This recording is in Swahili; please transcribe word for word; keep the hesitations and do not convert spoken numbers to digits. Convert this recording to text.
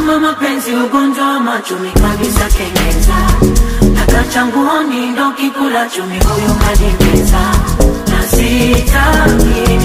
kama mapenzi ugonjwa wa machumi kabisa kengeza. Taka changuoni ndo kikula chumi huyu kanimeza. Na sitaki